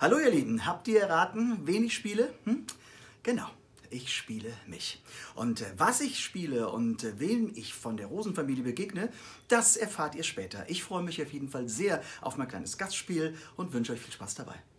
Hallo ihr Lieben, habt ihr erraten, wen ich spiele? Genau, ich spiele mich. Und was ich spiele und wem ich von der Rosenfamilie begegne, das erfahrt ihr später. Ich freue mich auf jeden Fall sehr auf mein kleines Gastspiel und wünsche euch viel Spaß dabei.